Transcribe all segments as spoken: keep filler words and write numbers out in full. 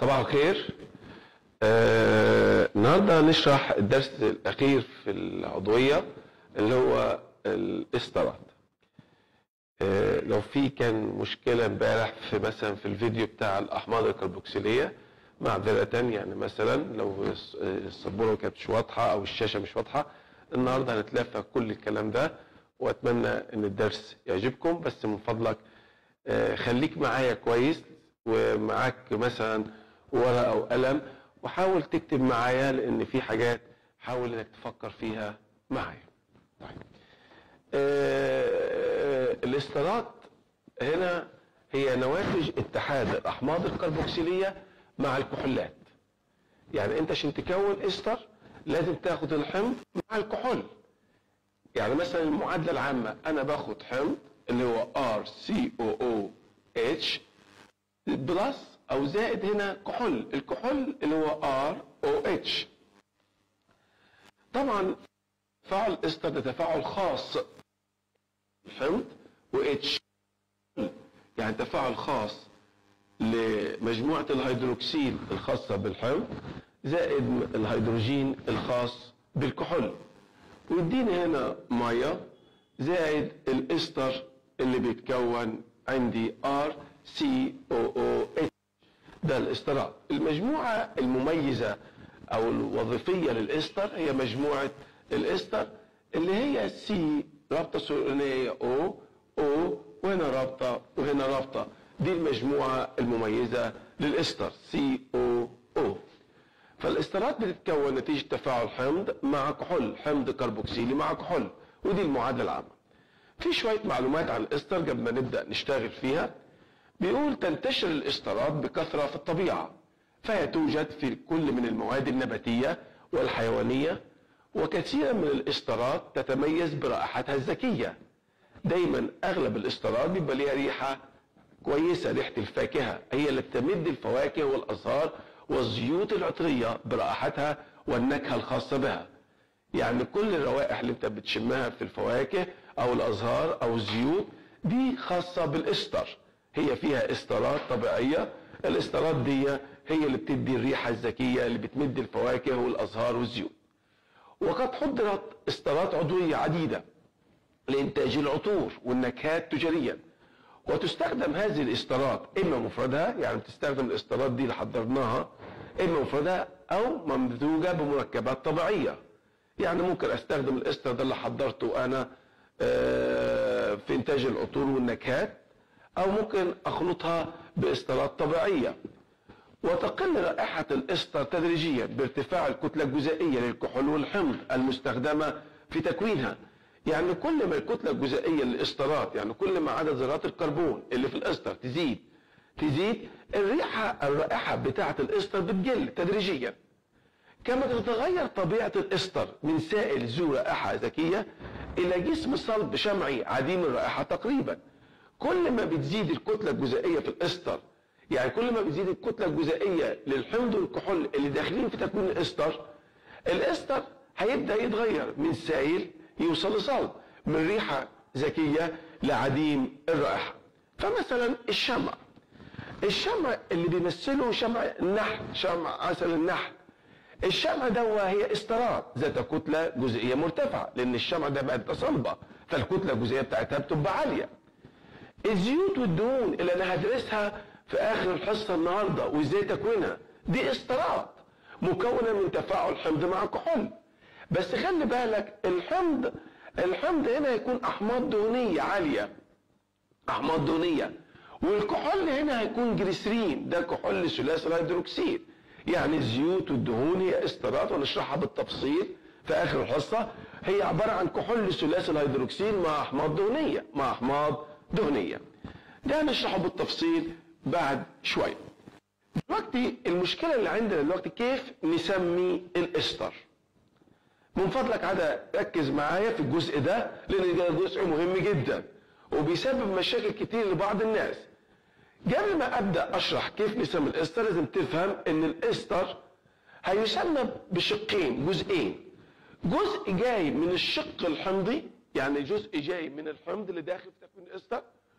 صباح الخير. آه، النهارده هنشرح الدرس الاخير في العضويه اللي هو الاسترات. آه، لو في كان مشكله امبارح في مثلا في الفيديو بتاع الاحماض الكربوكسيليه معذره، يعني مثلا لو السبوره كانت مش واضحه او الشاشه مش واضحه، النهارده هنتلافى كل الكلام ده، واتمنى ان الدرس يعجبكم. بس من فضلك آه، خليك معايا كويس، ومعاك مثلا ورقه او قلم، وحاول تكتب معايا، لان في حاجات حاول انك تفكر فيها معايا. طيب، آه الاسترات هنا هي نواتج اتحاد الاحماض الكربوكسيليه مع الكحولات. يعني انت عشان تكون استر لازم تاخد الحمض مع الكحول. يعني مثلا المعادله العامه، انا باخد حمض اللي هو ار سي او او اتش بلس او زائد هنا كحول، الكحول اللي هو ار او اتش. طبعا تفاعل استر ده تفاعل خاص الحمض و اتش، يعني تفاعل خاص لمجموعه الهيدروكسيل الخاصه بالحمض زائد الهيدروجين الخاص بالكحول، ويديني هنا ميه زائد الاستر اللي بيتكون عندي ار سي او او اتش. ده الاسترات. المجموعه المميزه او الوظيفيه للاستر هي مجموعه الاستر اللي هي سي رابطه ثنائيه او او وهنا رابطه وهنا رابطه. دي المجموعه المميزه للاستر سي او او. فالاسترات بتتكون نتيجه تفاعل حمض مع كحول، حمض كربوكسيلي مع كحول، ودي المعادله العامه. في شويه معلومات عن الاستر قبل ما نبدا نشتغل فيها. بيقول تنتشر الاسترات بكثره في الطبيعه، فهي توجد في كل من المواد النباتيه والحيوانيه، وكثيرا من الاسترات تتميز برائحتها الذكيه. دايما اغلب الاسترات بيبقى ليها ريحه كويسه، ريحه الفاكهه، هي اللي بتمد الفواكه والازهار والزيوت العطريه برائحتها والنكهه الخاصه بها. يعني كل الروائح اللي انت بتشمها في الفواكه او الازهار او الزيوت دي خاصه بالاستر، هي فيها استرات طبيعيه. الاسترات دي هي اللي بتدي الريحه الذكيه اللي بتمد الفواكه والازهار والزيوت. وقد حضرت استرات عضويه عديده لانتاج العطور والنكهات تجاريا، وتستخدم هذه الاسترات اما مفردها، يعني تستخدم الاسترات دي اللي حضرناها اما مفردها او ممزوجه بمركبات طبيعيه. يعني ممكن استخدم الاستر ده اللي حضرته انا في انتاج العطور والنكهات، او ممكن اخلطها باسترات طبيعيه. وتقل رائحه الاستر تدريجيا بارتفاع الكتله الجزيئيه للكحول والحمض المستخدمه في تكوينها. يعني كل ما الكتله الجزيئيه للاسترات، يعني كل ما عدد ذرات الكربون اللي في الاستر تزيد تزيد الريحه الرائحه بتاعه الاستر بتقل تدريجيا. كما تتغير طبيعه الاستر من سائل ذو رائحه ذكيه الى جسم صلب شمعي عديم الرائحه تقريبا. كل ما بتزيد الكتله الجزيئيه في الاستر، يعني كل ما بتزيد الكتله الجزيئيه للحمض والكحول اللي داخلين في تكوين الاستر، الاستر هيبدا يتغير من سائل يوصل لصلب، من ريحه ذكيه لعديم الرائحه. فمثلا الشمع، الشمع اللي بيمثله شمع النحل، شمع عسل النحل، الشمع ده هي استرات ذات كتله جزيئيه مرتفعه، لان الشمع ده بقت صلبه فالكتله الجزيئيه بتاعتها بتبقى عاليه. الزيوت والدهون اللي انا هدرسها في اخر الحصه النهارده وازاي تكوينها، دي استرات مكونه من تفاعل حمض مع كحول. بس خلي بالك الحمض الحمض هنا يكون احماض دهنيه عاليه، احماض دهنيه، والكحول هنا هيكون جليسرين، ده كحول ثلاثي الهيدروكسيل. يعني الزيوت والدهون هي استرات، ونشرحها بالتفصيل في اخر الحصه. هي عباره عن كحول ثلاثي الهيدروكسيل مع احماض دهنيه مع احماض دهنيه. ده هنشرحه بالتفصيل بعد شويه. دلوقتي المشكله اللي عندنا دلوقتي كيف نسمي الاستر. من فضلك عادة ركز معايا في الجزء ده، لان ده جزء مهم جدا وبيسبب مشاكل كتير لبعض الناس. قبل ما ابدا اشرح كيف نسمي الاستر لازم تفهم ان الاستر هيسمى بشقين، جزئين. جزء جاي من الشق الحمضي، يعني جزء جاي من الحمض اللي داخل في تكوين الاستر،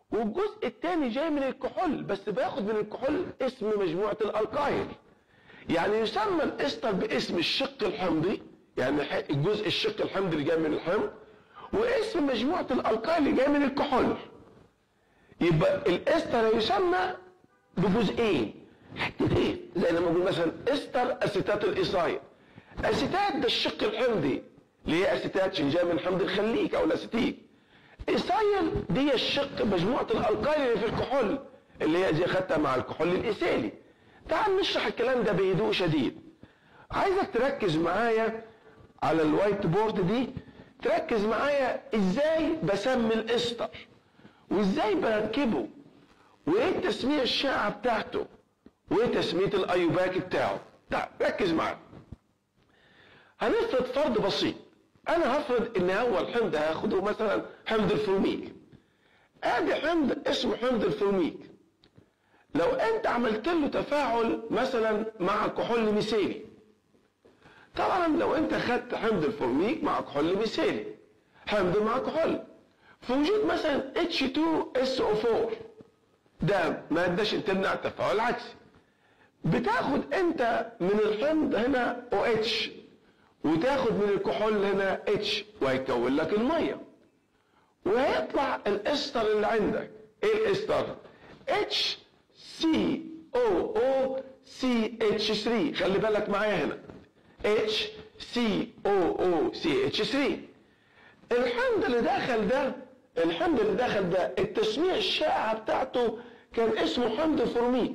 والجزء الثاني جاي من الكحول، بس باخد من الكحول اسم مجموعة الالقايل. يعني يسمى الاستر باسم الشق الحمضي، يعني الجزء الشق الحمضي اللي جاي من الحمض، واسم مجموعة الالقايل اللي جاي من الكحول. يبقى الاستر يسمى بجزئين حتتين، زي لما اقول مثلا استر اسيتات الايصايل. اسيتات ده الشق الحمضي اللي هي اسيتات عشان جاي من حمض الخليك او الاسيتيك. ايصايل دي الشق مجموعة الالقايل اللي في الكحول اللي هي زي خدتها مع الكحول الايثيلي. تعال نشرح الكلام ده بهدوء شديد. عايزك تركز معايا على الوايت بورد دي، تركز معايا ازاي بسمي الاستر وازاي بركبه وايه التسمية الشائعة بتاعته وايه تسمية الايوباك بتاعه. تعال ركز معايا. هنفرض فرض بسيط. انا هفرض ان اول حمض هاخده مثلا حمض الفورميك. ادي حمض اسمه حمض الفورميك. لو انت عملت له تفاعل مثلا مع كحول ميثيلي، طبعا لو انت خدت حمض الفورميك مع كحول ميثيلي، حمض مع كحول، في وجود مثلا اتش تو اس او فور، ده ماده عشان تمنع التفاعل العكسي. بتاخد انت من الحمض هنا او اتش وتاخد من الكحول هنا اتش وهيكون لك الميه، وهيطلع الاستر اللي عندك. ايه الاستر؟ اتش سي او او سي اتش ثري. خلي بالك معايا هنا اتش سي او او سي اتش ثري. الحمض اللي داخل ده الحمض اللي داخل ده التسمية الشائعة بتاعته كان اسمه حمض فورميك.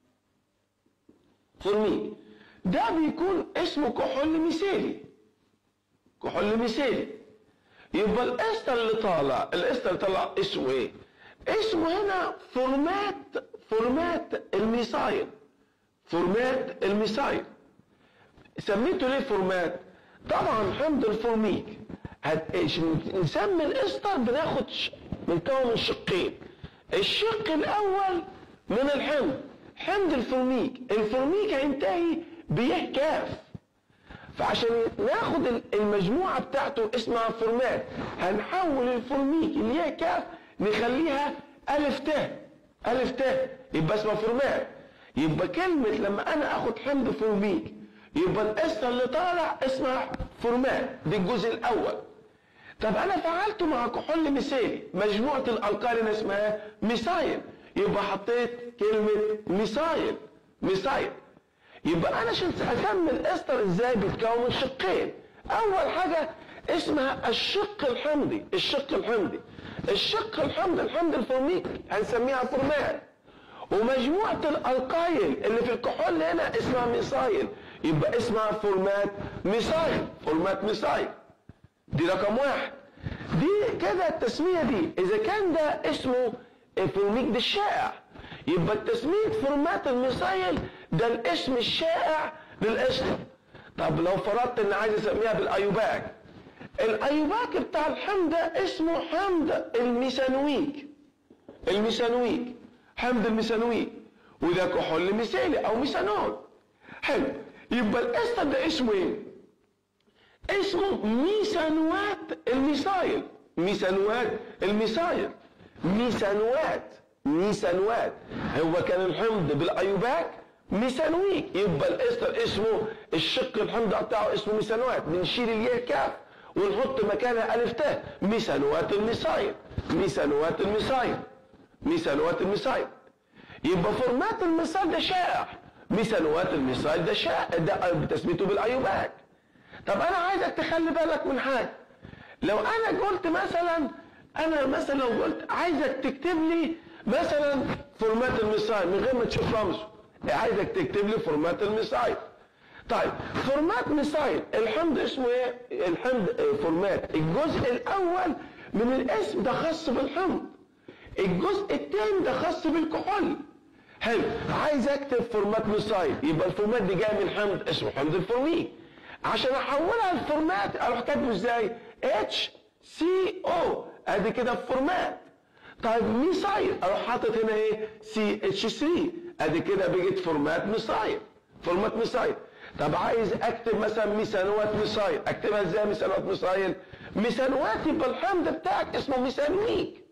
فورميك ده بيكون اسمه كحول ميثيلي. كحول ميثيلي. يبقى الاستر اللي طالع الاستر اللي طالع اسمه ايه؟ اسمه هنا فورمات فورمات الميثايل. فورمات الميثايل. سميته ليه فورمات؟ طبعا حمض الفورميك نسمي الاستر بناخد بنكون من شقين. الشق الاول من الحمض حمض الفورميك. الفورميك هينتهي بيه كاف، فعشان ناخد المجموعه بتاعته اسمها فورمات هنحول الفورميك اللي هي كاف نخليها الف ت. الف ت يبقى اسمها فورمات. يبقى كلمه لما انا اخد حمض فورميك يبقى الاستر اللي طالع اسمها فورمات. دي الجزء الاول. طب انا فعلته مع كحول ميثيلي مجموعه الالقايل اسمها ميثايل، يبقى حطيت كلمه ميثايل. ميثايل. يبقى انا عشان اسمي الاستر ازاي بيتكون من شقين. اول حاجه اسمها الشق الحمضي. الشق الحمضي الشق الحمضي الحمض الفورميك هنسميها فورمات، ومجموعه الالقايل اللي في الكحول هنا اسمها ميثايل، يبقى اسمها فورمات ميثايل. فورمات ميثايل. دي رقم واحد. دي كده التسميه دي اذا كان ده اسمه الفورميك ده الشائع، يبقى التسميه فورمات الميثايل ده الاسم الشائع للاستر. طب لو فرضت ان عايز اسميها بالايوباك، الايوباك بتاع الحمض ده اسمه حمض الميثانويك. الميثانويك حمض الميثانويك، وده كحول ميثيلي او ميثانول. حلو. يبقى الاستر ده اسمه ايه؟ اسمه ميثانوات الميثايل. ميثانوات الميثايل. ميثانوات ميثانوات هو كان الحمض بالايوباك ميثانويك، يبقى الاستر اسمه الشق الحمض بتاعه اسمه ميثانوات. بنشيل الياء كاف ونحط مكانها الف ت. ميثانوات الميثايل. ميثانوات الميثايل. ميثانوات الميثايل. يبقى فورمات الميثايل ده شائع، ميثانوات الميثايل ده شائع، ده بتسميته بالايوباك. طب انا عايزك تخلي بالك من حاجه. لو انا قلت مثلا انا مثلا لو قلت عايزك تكتب لي مثلا فورمات الميثايل من غير ما تشوف رمزه، عايزك تكتب لي فورمات الميثايل. طيب فورمات ميثايل الحمض اسمه ايه؟ الحمض فورمات الجزء الاول من الاسم ده خاص بالحمض، الجزء الثاني ده خاص بالكحول. حلو. عايز اكتب فورمات ميثايل، يبقى الفورمات دي جايه من حمض اسمه حمض الفورميك. عشان احولها لفورمات اروح كاتبه ازاي؟ اتش سي او. ادي كده فورمات. طيب ميثايل اروح حاطط هنا ايه؟ سي اتش ثري. ادي كده بقت فورمات ميثايل. فورمات ميثايل. طب عايز اكتب مثلا ميثانوات ميثايل، اكتبها ازاي ميثانوات ميثايل؟ ميثانوات يبقى الحمض بتاعك اسمه ميثانويك.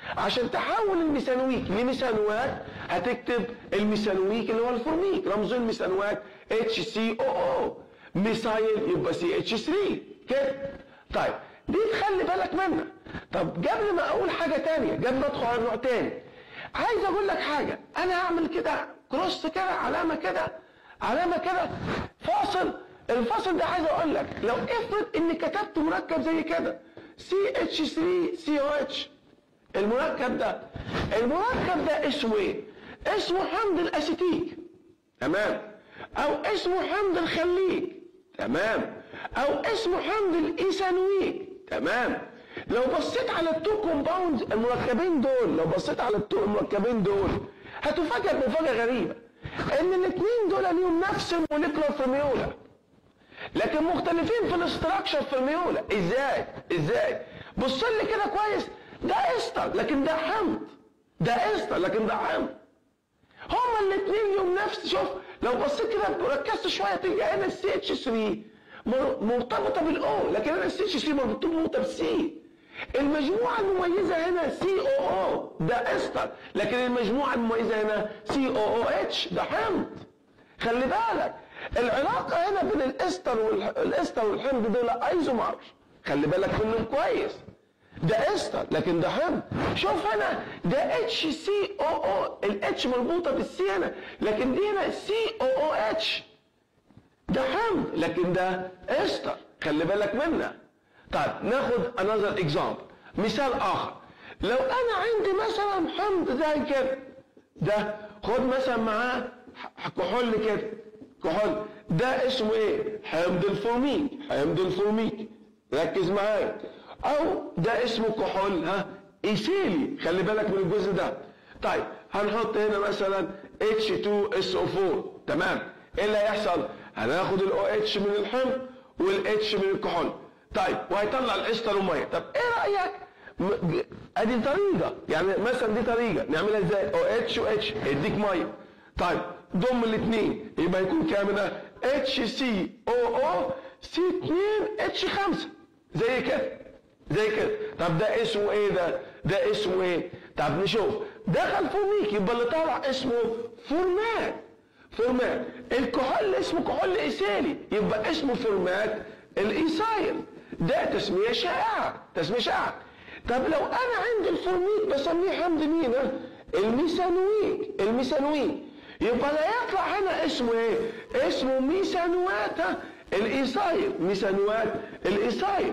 عشان تحول الميثانويك لميثانوات هتكتب الميثانويك اللي هو الفورميك، رمز الميثانوات اتش سي او او، ميثايل يبقى سي اتش ثلاثة كده. طيب دي تخلي بالك منها. طب قبل ما اقول حاجه ثانيه، قبل ما ادخل على نوع ثاني، عايز اقول لك حاجه. انا هعمل كده كروس كده، علامه كده، علامه كده، فاصل. الفاصل ده عايز اقول لك لو افرض اني كتبت مركب زي كده سي اتش ثلاثة سي او اتش، المركب ده المركب ده اسمه ايه؟ اسمه حمض الاسيتيك، تمام، او اسمه حمض الخليك، تمام، او اسمه حمض الايثانويك، تمام. لو بصيت على التو كومباوندز المركبين دول، لو بصيت على التو المركبين دول هتفاجئ بمفاجاه غريبه، ان الاثنين دول ليهم نفس الموليكولار فورميولا لكن مختلفين في الاستراكشر فورميولا. ازاي؟ ازاي؟ بص لي كده كويس، ده استر لكن ده حمض، ده استر لكن ده حمض. هما الاثنين ليهم نفس، شوف لو بصيت كده وركزت شويه تلقى هنا السي اتش ثلاثة مرتبطه بالاو، لكن هنا السي اتش ثلاثة مرتبطه بالسي. المجموعه المميزه هنا سي او او، ده استر، لكن المجموعه المميزه هنا سي او او اتش، ده حمض. خلي بالك العلاقه هنا بين الاستر والاستر والحمض دول ايزومر، خلي بالك منهم كويس. ده استر لكن ده حمض. شوف هنا ده اتش سي او او، الاتش مربوطه بالسي هنا، لكن دي هنا سي او او اتش، ده حمض لكن ده استر، خلي بالك منها. طيب ناخد another example، مثال اخر. لو انا عندي مثلا حمض زي كده، ده خد مثلا معاه كحول كده، كحول ده اسمه ايه؟ حمض الفورميك، حمض الفورميك، ركز معايا. او ده اسمه كحول ها ايثيلي، خلي بالك من الجزء ده. طيب هنحط هنا مثلا اتش اتنين اس او اربعة، تمام. ايه اللي هيحصل؟ هناخد الاو اتش من الحمض والاتش من الكحول، طيب وهيطلع الاستر وميه. طب ايه رايك؟ ادي طريقه، يعني مثلا دي طريقه نعملها ازاي؟ او اتش و اتش يديك ميه. طيب ضم الاثنين يبقى يكون كام هنا؟ اتش سي او او سي اتنين اتش خمسة، زي كده زي كده. طب ده اسمه ايه ده؟ ده اسمه ايه؟ طب نشوف، دخل فورميك يبقى اللي طالع اسمه فورمات، فورمات. الكحول اسمه كحول ايثيلي يبقى اسمه فورمات الايثايل، ده تسميه شائعه، تسميه شائعه. طب لو انا عندي الفورميك بسميه حمض مين؟ الميثانويك، الميثانويك، يبقى لا يطلع هنا اسمه ايه؟ اسمه ميثانوات الايثايل، ميثانوات الايثايل،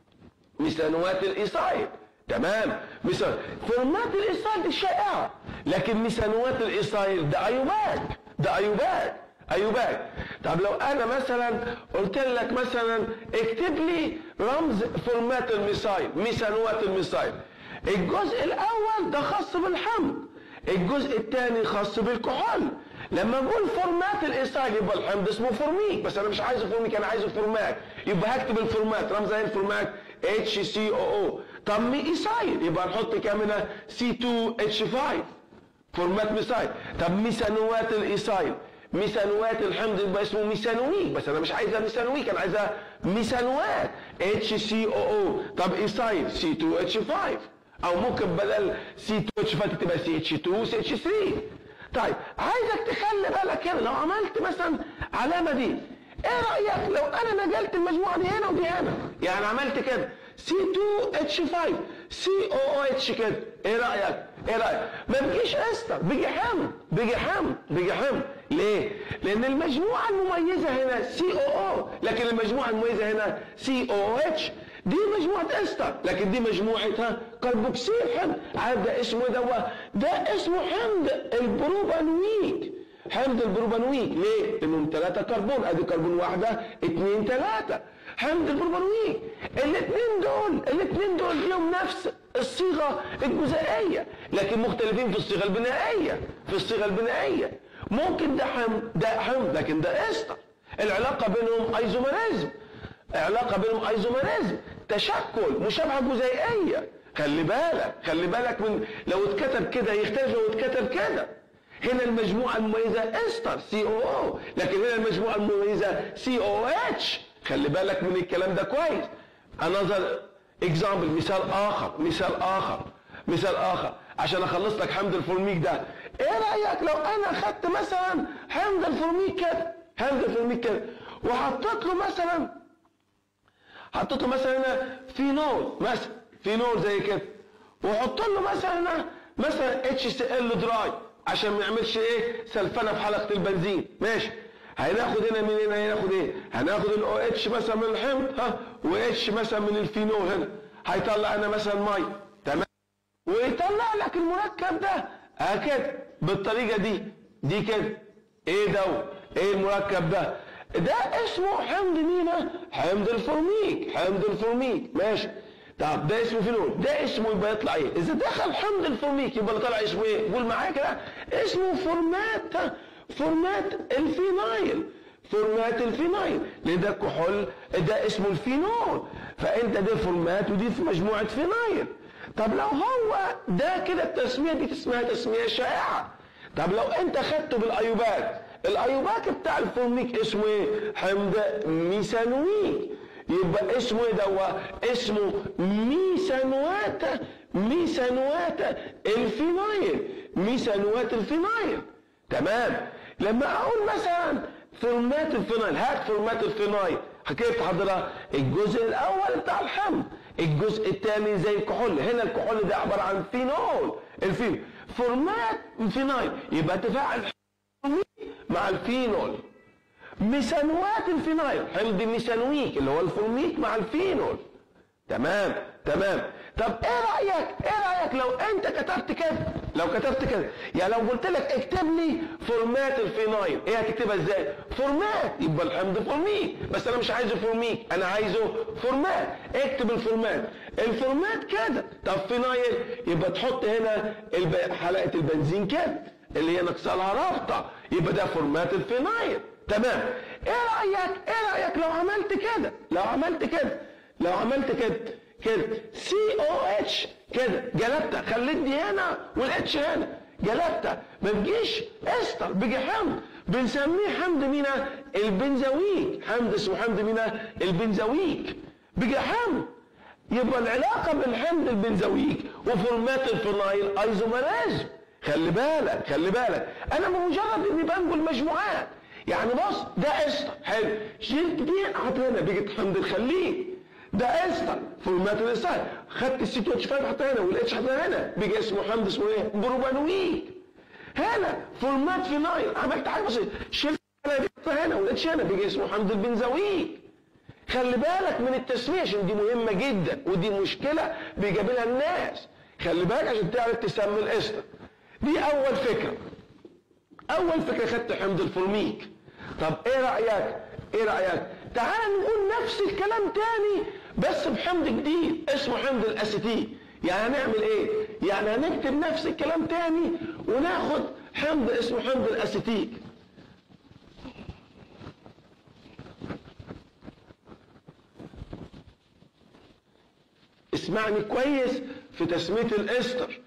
ميثانوات الايثايل، تمام. مثال فورمات الايثايل دي شائعه، لكن ميثانوات الايثايل ده ايوباك، ده ايوباك، ايوباك. طب لو انا مثلا قلت لك مثلا اكتب لي رمز فورمات الميثايل، ميثانوات الميثايل، الجزء الاول ده خاص بالحمض، الجزء الثاني خاص بالكحول. لما نقول فورمات الايثايل يبقى الحمض اسمه فورميك، بس انا مش عايزه فورميك، انا عايزه فورمات، يبقى هكتب الفورمات رمزها ايه الفورمات؟ اتش سي او او. طب مي ايثايل يبقى نحط كام هنا؟ سي اتنين اتش خمسة، فورمات ميثايل. طب ميثانوات الايثايل، ميثانوات الحمض يبقى اسمه ميثانويك، بس انا مش عايزها ميثانويك، انا عايزها ميثانوات اتش سي او او. طب ايثايل سي اتنين اتش خمسة، او ممكن بدل سي اتنين اتش خمسة تبقى سي اتش اتنين سي اتش تلاتة. طيب عايزك تخلي بالك هنا لو عملت مثلا علامه دي، ايه رايك لو انا نقلت المجموعه دي هنا ودي هنا؟ يعني عملت كده سي اتنين اتش خمسة سي او او اتش كده، ايه رايك؟ ايه رايك؟ ما بيجيش استر، بيجي حمض، بيجي حمض، بيجي حمض. ليه؟ لان المجموعه المميزه هنا سي او او، لكن المجموعه المميزه هنا سي او او اتش. دي مجموعه استر، لكن دي مجموعه كربوكسيل حمض. عارف ده اسمه ده؟ ده اسمه حمض البروبانويك، حمض البروبانويك. ليه؟ لانهم ثلاثه كربون، ادي كربون واحده اثنين ثلاثه، حمض البروبانويك. الاثنين دول الاثنين دول لهم نفس الصيغه الجزيئيه، لكن مختلفين في الصيغه البنائيه، في الصيغه البنائيه. ممكن ده حمض ده حمض لكن ده استر. العلاقه بينهم ايزوميريزم، علاقه بينهم ايزوميريزم، تشكل، مشابهه جزيئيه. خلي بالك خلي بالك من لو اتكتب كده يختلف لو اتكتب كده. هنا المجموعه المميزه استر سي او او، لكن هنا المجموعه المميزه سي او اتش. خلي بالك من الكلام ده كويس. another example، مثال اخر، مثال اخر. مثال اخر عشان اخلص لك حمض الفورميك ده. ايه رايك لو انا خدت مثلا حمض الفورميك كده، حمض الفورميك كده، وحطيت له مثلا حطيت له مثلا هنا فينول، مثلا فينول زي كده، وحط له مثلا هنا مثلا اتش سي ال دراي عشان ما يعملش ايه سلفنه في حلقه البنزين. ماشي، هناخد هنا من هنا هناخد ايه؟ هناخد الاو اتش مثلا من الحمض ها واتش مثلا من الفينول هنا، هيطلع لنا مثلا ميه. تمام، ويطلع لك المركب ده اه كده بالطريقه دي دي كده. ايه ده؟ ايه المركب ده؟ ده اسمه حمض مين؟ حمض الفورميك، حمض الفورميك. ماشي، طب ده اسمه فينول، ده اسمه يبقى يطلع ايه؟ اذا دخل حمض الفورميك يبقى اللي طلع اسمه ايه؟ قول معايا كده، اسمه فورمات، فورمات الفينايل، فورمات الفينايل، لان ده كحول، ده اسمه الفينول، فانت ده فورمات ودي في مجموعه فينايل. طب لو هو ده كده التسميه دي اسمها تسميه شائعه. طب لو انت خدته بالايوباك، الايوباك بتاع الفورميك اسمه ايه؟ حمض ميثانويك، يبقى اسمه ايه ده؟ اسمه ميثانوات، ميثانوات الفينايل، ميثانوات الفينايل. تمام، لما اقول مثلا فورمات الفينايل، هات فورمات الفينايل، كيف تحضرها؟ الجزء الاول بتاع الحمض، الجزء الثاني زي الكحول، هنا الكحول ده عباره عن فينول، الفينول فورمات فينايل، يبقى تفاعل مع الفينول. ميثانوات الفينايل، حمض ميثانويك اللي هو الفورميك مع الفينول. تمام تمام. طب ايه رايك ايه رايك لو انت كتبت كده، لو كتبت كده، يعني لو قلت لك اكتب لي فورمات الفينايل، ايه هتكتبها ازاي؟ فورمات، يبقى الحمض فورميك، بس انا مش عايزه فورميك، انا عايزه فورمات، اكتب الفورمات، الفورمات كده. طب فينايل يبقى تحط هنا الب... حلقه البنزين كده اللي هي ناقصه لها رابطه، يبقى ده فورمات الفينايل. تمام، ايه رايك ايه رايك لو عملت كده، لو عملت كده لو عملت كده كده سي او اتش كده، جلبتها، خليت دي هنا والاتش هنا، جلبتها، ما بيجيش استر، بيجي حمض بنسميه حمض مينا البنزويك، حمض اسمه حمض مينا البنزويك، بيجي حمض. يبقى العلاقه بين حمض البنزويك وفورمات الفينايل ايزوميريز. خلي بالك خلي بالك، انا بمجرد اني بنقل مجموعات، يعني بص ده استر حلو، شلت دي حط هنا بيجي حمض الخليج، ده استر فورمات الاستر، خدت السي تو اتش خمسة حط هنا والاتش حط هنا، بيجي اسمه حمض اسمه ايه؟ بروبانويك. هنا فورمات فينايل، عملت حاجه بسيطه، شلت هنا دي حط هنا والاتش هنا، بيجي اسمه حمض البنزويك. خلي بالك من التسميه عشان دي مهمه جدا، ودي مشكله بيقابلها الناس، خلي بالك عشان تعرف تسمي الاستر. دي اول فكره، اول فكره خدت حمض الفورميك. طب ايه رايك ايه رايك تعال نقول نفس الكلام تاني بس بحمض جديد اسمه حمض الاسيتيك. يعني هنعمل ايه؟ يعني هنكتب نفس الكلام تاني وناخد حمض اسمه حمض الاسيتيك. اسمعني كويس في تسمية الاستر.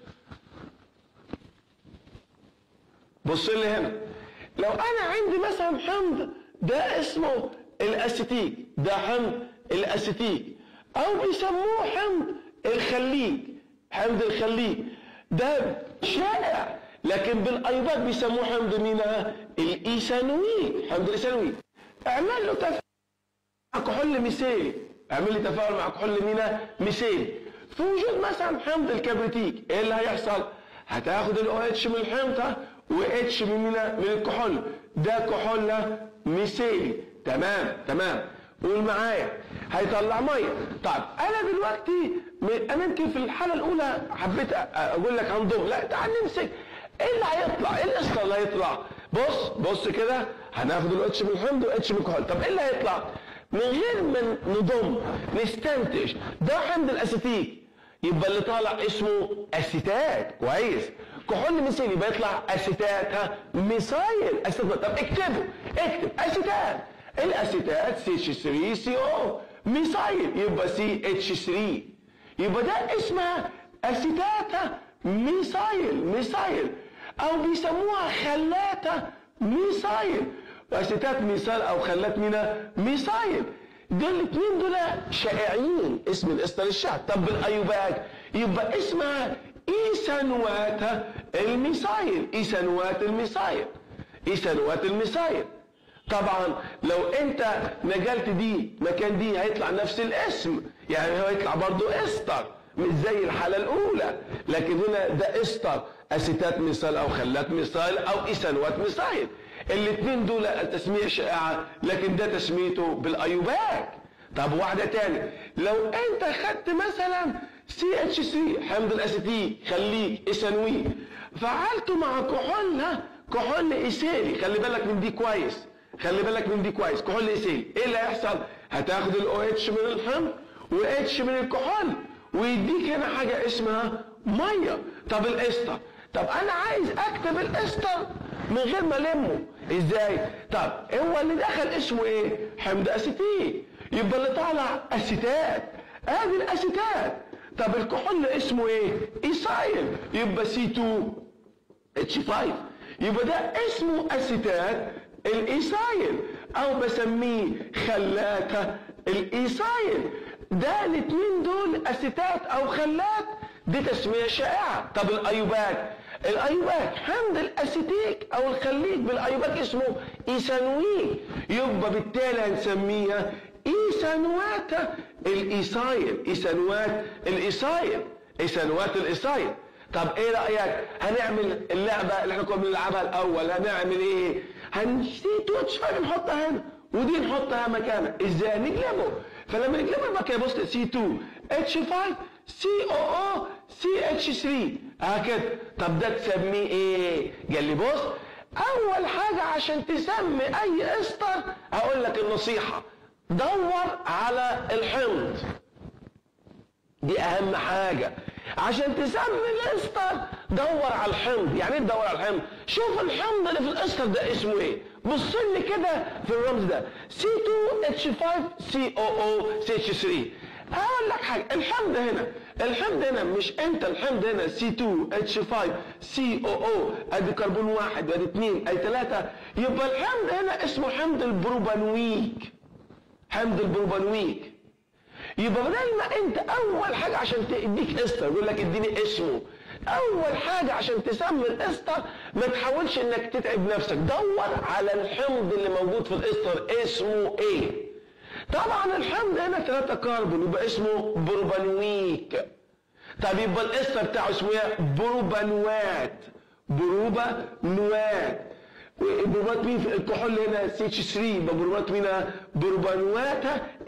بص لي هنا، لو انا عندي مثلا حمض ده اسمه الاسيتيك، ده حمض الاسيتيك، او بيسموه حمض الخليج، حمض الخليج ده شائع، لكن بالايضاء بيسموه حمض مينا الايثانويك، حمض الايثانويك. اعمل له تفاعل مع كحول ميثيلي، اعمل لي تفاعل مع كحول مينا ميثيلي. في وجود مثلا حمض الكبريتيك، ايه اللي هيحصل؟ هتاخد الاو اتش من الحمض واتش من من الكحول، ده كحول ميثيلي. تمام تمام، قول معايا، هيطلع ميه. طيب انا دلوقتي انا يمكن في الحاله الاولى حبيت اقول لك هنضم، لا تعال نمسك ايه اللي هيطلع، ايه الاستر اللي هيطلع. بص بص كده، هناخد الاتش من الحمض واتش من الكحول. طب ايه اللي هيطلع؟ من غير ما نضم نستنتج ده حمض الاسيتيك، يبقى اللي طالع اسمه اسيتات. كويس، كحول ميثيلي بيطلع اسيتات، ها ميثايل اسيتات. طب اكتبه، اكتب اسيتات، الاسيتات سي اتش ثلاثة سي او ميثايل، يبقى سي اتش ثلاثة، يبقى ده اسمها اسيتات ميثايل، ميثايل، او بيسموها خلات ميثايل، اسيتات ميثايل او خلات مينا ميثايل. دول الاثنين دول شائعين، اسم الاستر الشائع. طب بالايوباك يبقى اسمها ايثانوات الميثايل، ايثانوات الميثايل، ايثانوات الميثايل. طبعا لو انت نقلت دي مكان دي هيطلع نفس الاسم، يعني هو يطلع برضو استر مش زي الحالة الأولى، لكن هنا ده استر أسيتات ميثايل أو خلات ميثايل أو إيثانوات ميثايل. الاثنين دول تسمية شائعة، لكن ده تسميته بالأيوباك. طب واحدة تاني، لو أنت خدت مثلا سي اتش ثري حمض الأسيتيك خليك إيثانويك، فعلته مع كحول، ها كحول إيثيلي، خلي بالك من دي كويس، خلي بالك من دي كويس، كحول إيثيلي، إيه اللي هيحصل؟ هتاخد الأو اتش من الحمض واتش من الكحول، ويديك هنا حاجة اسمها مية. طب الاستر، طب انا عايز اكتب الاستر من غير ما المه، ازاي؟ طب هو اللي دخل اسمه ايه؟ حمض اسيتيك، يبقى اللي طالع اسيتات، ادي الاسيتات. طب الكحول اسمه ايه؟ ايثايل، يبقى سي تو اتش فايف، يبقى ده اسمه اسيتات الايثايل، او بسميه خلات الايثايل. ده الاثنين دول اسيتات او خلات، دي تسميه شائعه. طب الايوباك، الايوباك حمض الاسيتيك او الخليك بالايوباك اسمه ايثانويك، يبقى بالتالي هنسميها ايثانوات الايثايل، ايثانوات الايثايل، ايثانوات الايثايل. طب ايه رايك هنعمل اللعبه اللي احنا كنا بنلعبها الاول؟ هنعمل ايه؟ هنسي تو اتش فايف نحطها هنا ودي نحطها مكانها، ازاي؟ نقلبه. فلما نقلبه يبقى كده بص سي تو اتش فايف سي او او سي اتش ثري هكذا. طب ده تسميه ايه؟ قال لي بص، اول حاجه عشان تسمي اي استر هقول لك النصيحه، دور على الحمض، دي اهم حاجه عشان تسمي الاستر، دور على الحمض. يعني ايه تدور على الحمض؟ شوف الحمض اللي في الاستر ده اسمه ايه، بص لي كده في الرمز ده سي تو اتش فايف سي او او سي اتش ثري. هقول لك حاجه، الحمض هنا، الحمض هنا مش انت، الحمض هنا سي تو اتش فايف سي او او، ادي كربون واحد وادي اثنين ادي ثلاثه، يبقى الحمض هنا اسمه حمض البروبانويك، حمض البروبانويك. يبقى بدل ما انت اول حاجه عشان تديك استر يقول لك اديني اسمه، اول حاجه عشان تسمي الاستر ما تحاولش انك تتعب نفسك، دور على الحمض اللي موجود في الاستر اسمه ايه. طبعا الحمض هنا ثلاثة كربون يبقى اسمه بروبانويك. طب يبقى الاستر بتاعه اسمه ايه؟ بروبانوات، بروبانوات. بروبانوات مين في الكحول هنا؟ سي اتش ثري، يبقى بروبانوات مين؟ بروبانوات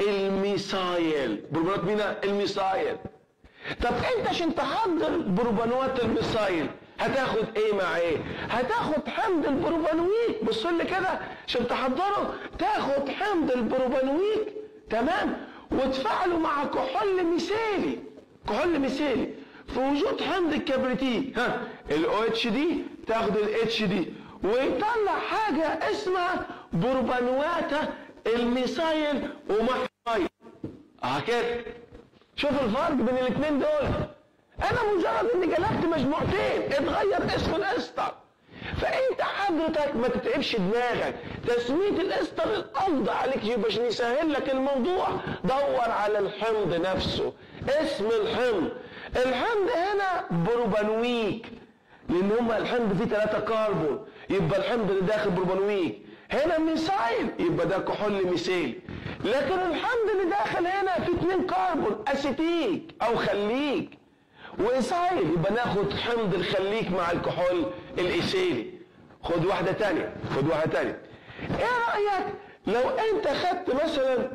الميثايل، بروبانوات مين؟ الميثايل. طب انت عشان تحضر بروبانوات الميثايل هتاخد ايه مع ايه؟ هتاخد حمض البروبانويك، بص لي كده عشان تحضره، تاخد حمض البروبانويك تمام وتفعله مع كحول ميثيلي، كحول ميثيلي في وجود حمض الكبريتيك، ها الاو اتش دي تاخد الاتش دي ويطلع حاجه اسمها بروبانوات الميثايل ومحمايل. اه كده شوف الفرق بين الاثنين دول. انا مجرد اني جلبت مجموعتين اتغير اسم الاستر، فانت حضرتك ما تتعبش دماغك، تسميه الاستر الافضل عليك يبقى عشان يسهل لك الموضوع، دور على الحمض نفسه، اسم الحمض. الحمض هنا بروبانويك لان هما الحمض فيه ثلاثة كربون، يبقى الحمض اللي داخل بروبانويك. هنا ميثايل يبقى ده كحول ميثيل، لكن الحمض اللي داخل هنا فيه اثنين كربون اسيتيك او خليك وايثايل، يبقى ناخد حمض الخليك مع الكحول الايثيلي. خد واحده ثانيه، خد واحده ثانيه. ايه رايك لو انت خدت مثلا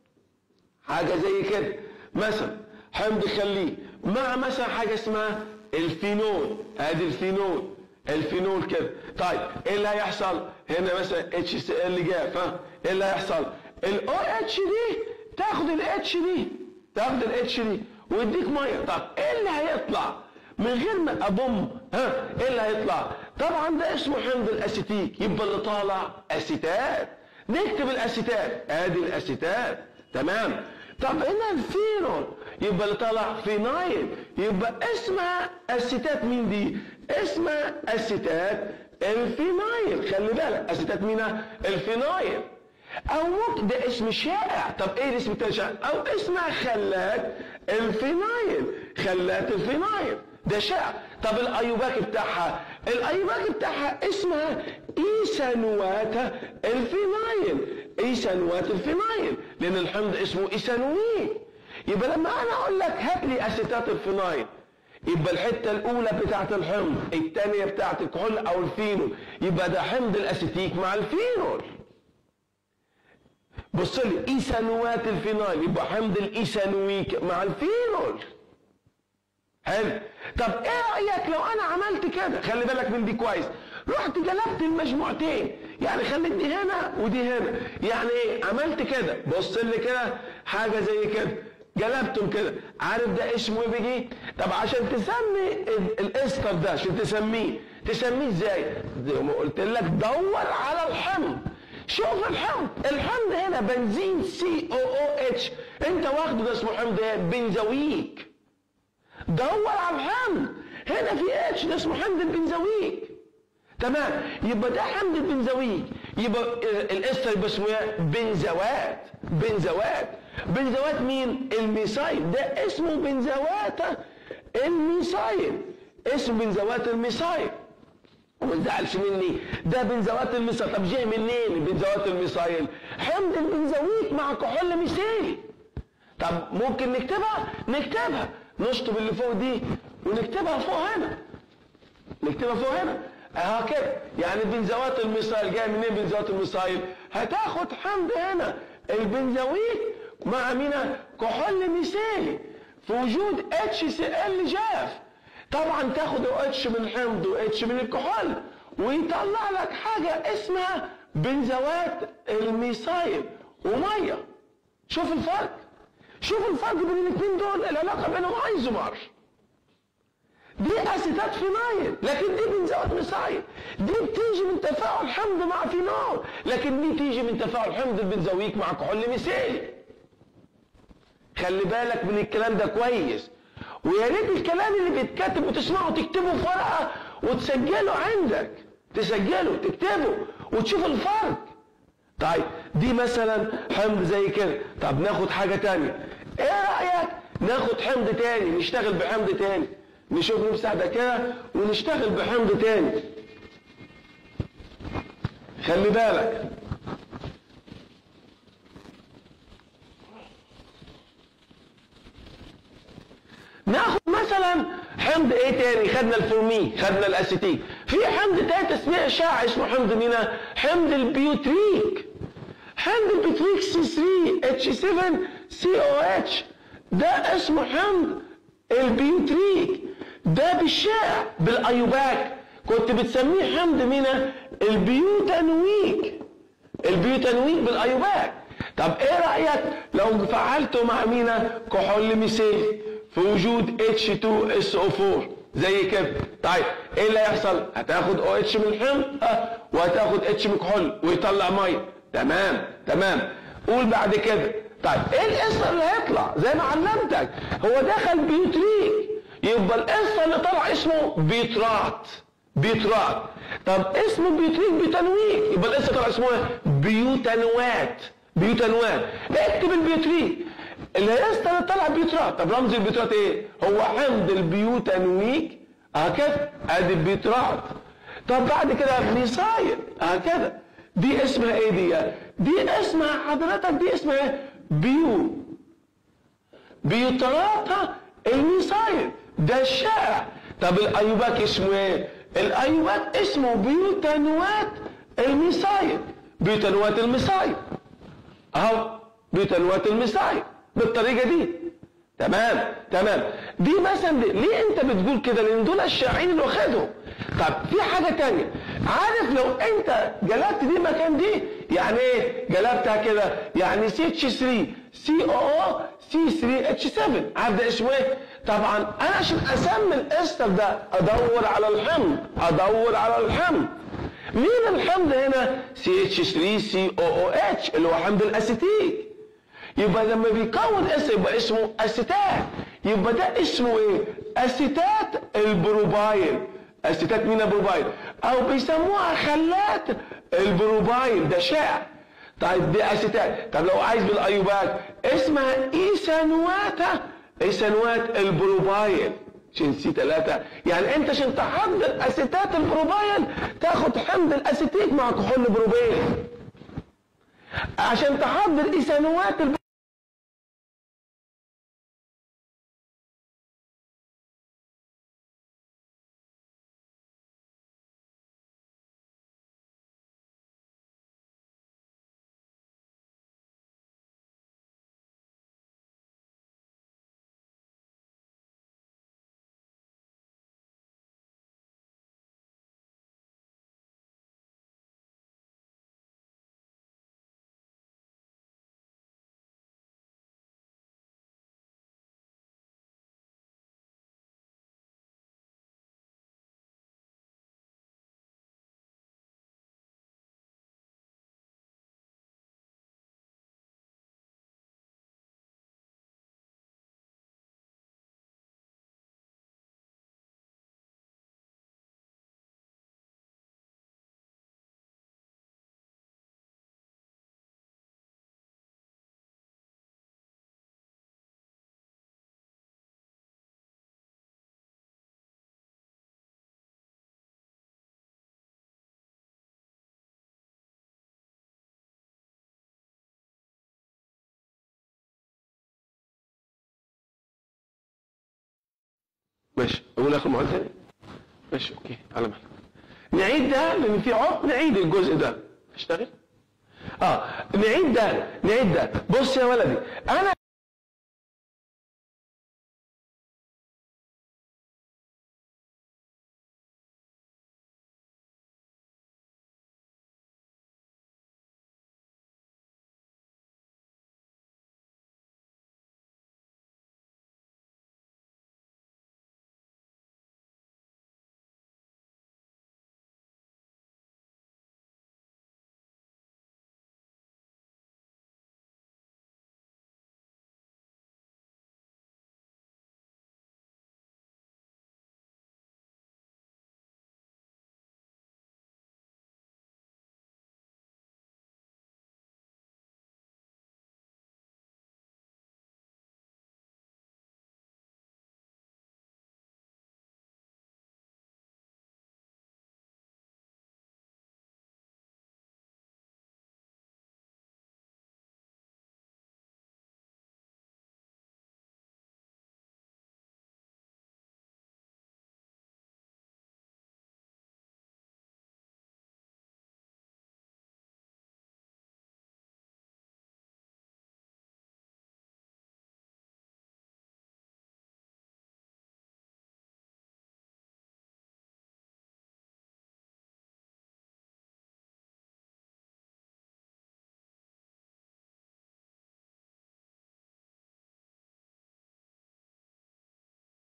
حاجه زي كده، مثلا حمض خليك مع مثلا حاجه اسمها الفينول، ادي الفينول، الفينول كده. طيب ايه اللي هيحصل هنا؟ مثلا اتش سي ال جاف، ها ايه اللي هيحصل؟ الاو اتش دي تاخد الاتش دي، تاخد الاتش دي ويديك ميه. طب ايه اللي هيطلع من غير ما ابم؟ ها ايه اللي هيطلع؟ طبعا ده اسمه حمض الاسيتيك، يبقى اللي طالع اسيتات. نكتب الاسيتات، ادي الاسيتات تمام. طب هنا الفينول يبقى اللي طالع فينايل، يبقى اسمها اسيتات مين دي؟ اسمها اسيتات الفينايل. خلي بالك اسيتات مين؟ الفينايل. او ممكن ده اسم شائع. طب ايه الاسم التاني شائع؟ او اسمها خلات الفينايل، خلات الفينايل. ده شائع. طب الايوباك بتاعها، الايوباك بتاعها اسمها ايثانوات الفينايل، ايثانوات الفينايل، لان الحمض اسمه ايثانويك. يبقى لما انا اقول لك هات لي اسيتات الفينايل، يبقى الحته الاولى بتاعت الحمض، الثانيه بتاعت الكحول او الفينول، يبقى ده حمض الاسيتيك مع الفينول. بص لي، ايثانوات الفينايل يبقى حمض الايثانويك مع الفينول. حلو. طب ايه رايك لو انا عملت كده؟ خلي بالك من دي كويس. رحت جلبت المجموعتين، يعني خليت دي هنا ودي هنا. يعني ايه؟ عملت كده، بص لي كده حاجه زي كده، جلبتهم كده. عارف ده اسمه ايه بيجي؟ طب عشان تسمي الاستر ده، عشان تسميه تسميه ازاي؟ زي ما قلت لك دور على الحمض. شوف الحمض، الحمض هنا بنزين سي او او اتش، انت واخده ده اسمه حمض ايه؟ بنزويك. دور على الحمض، هنا في اتش، ده اسمه حمض البنزويك. تمام. يبقى ده حمض البنزويك، يبقى الاستر يبقى اسمه ايه؟ بنزوات. بنزوات بنزوات مين؟ الميثايل، ده اسمه بنزوات الميثايل، اسمه بنزوات الميثايل. وما تزعلش مني، ده بنزوات الميثايل. طب جه منين بنزوات الميثايل؟ حمض البنزويك مع كحول ميثيلي. طب ممكن نكتبها؟ نكتبها، نشطب اللي فوق دي ونكتبها فوق هنا، نكتبها فوق هنا اهو كده. يعني بنزوات الميثايل جاي منين؟ بنزوات الميثايل هتاخد حمض هنا البنزويك مع مين؟ كحول ميثيلي في وجود اتش سي ال جاف. طبعا تاخد او اتش من الحمض و اتش من الكحول ويطلع لك حاجه اسمها بنزوات الميثايل وميه. شوف الفرق، شوف الفرق بين الاثنين دول، العلاقه بينهم ايزومر. دي اسيتات فينايل لكن دي بنزوات ميثايل. دي بتيجي من تفاعل حمض مع فينول، لكن دي تيجي من تفاعل حمض البنزويك مع كحول ميثيلي. خلي بالك من الكلام ده كويس، ويا ريت الكلام اللي بيتكتب وتسمعه تكتبه في ورقه وتسجله عندك، تسجله تكتبه وتشوف الفرق. طيب دي مثلا حمض زي كده. طب ناخد حاجه تانية، ايه رايك ناخد حمض تاني، نشتغل بحمض تاني، نشوف نمسح ده كده ونشتغل بحمض تاني. خلي بالك، ناخد مثلا حمض ايه تاني؟ خدنا الفورمين، خدنا الاسيتيك. في حمض تاني تسميه اشعه اسمه حمض مين؟ حمض البيوتريك. حمض البيوتريك سي ثري اتش سفن سي او اتش، ده اسمه حمض البيوتريك. ده بالشائع بالايوباك كنت بتسميه حمض مين؟ البيوتانويك. البيوتانويك بالايوباك. طب ايه رايك لو فعلته مع مين؟ كحول ميثيلي في وجود اتش تو اس او فور زي كده. طيب ايه اللي هيحصل؟ هتاخد او اتش من الحمض اه وهتاخد اتش من كحول ويطلع ميه. تمام تمام. قول بعد كده. طيب ايه الاستر اللي هيطلع؟ زي ما علمتك، هو دخل بيوتريك، يبقى الاستر اللي طلع اسمه بيترات. بيترات. طب اسمه بيوتريك بيوتانويك، يبقى الاستر طلع اسمه بيوتانوات. بيوتانوات. اكتب البيوتريك، الاستر اللي طلع بيترات. طب رمز البيترات ايه؟ هو حمض البيوتانويك هكذا، ادي البيترات. طب بعد كده ميثايل هكذا. دي اسمها ايه دي؟ دي اسمها حضرتك، دي اسمها بيو بيوترات الميثايل، ده الشائع. طب الايوباك اسمه ايه؟ الايوباك اسمه بيوتانوات الميثايل. بيوتانوات الميثايل اهو، بيوتانوات الميثايل بالطريقه دي. تمام تمام. دي مثلا دي. ليه انت بتقول كده؟ لان دول الشائعين اللي واخدهم. طب في حاجه تانية، عارف لو انت جلبت دي مكان دي يعني ايه؟ جلبتها كده يعني سي اتش ثري سي او او سي ثري اتش سفن. عارف ده اسمه ايه؟ طبعا انا عشان اسمي الاستر ده ادور على الحمض، ادور على الحمض. مين الحمض هنا؟ سي اتش ثري سي او او اتش اللي هو حمض الاسيتيك. يبقى لما بيكون اسم يبقى اسمه اسيتات. يبقى ده اسمه ايه؟ اسيتات البروبايل. اسيتات مين؟ البروبايل، او بيسموها خلات البروبايل، ده شائع. طيب دي اسيتات. طب لو عايز بالايوباك اسمها ايثانوات، ايثانوات البروبايل. عشان سي ثلاثة، يعني انت عشان تحضر اسيتات البروبايل تاخد حمض الاسيتيك مع كحول بروبيل، عشان تحضر ايثانوات الب... ماشي، اقول اخر معاد تاني. ماشي اوكي، على مهلك. نعيد ده لان في عمق، نعيد الجزء ده. اشتغل. اه نعيد ده، نعيد ده. بص يا ولدي، انا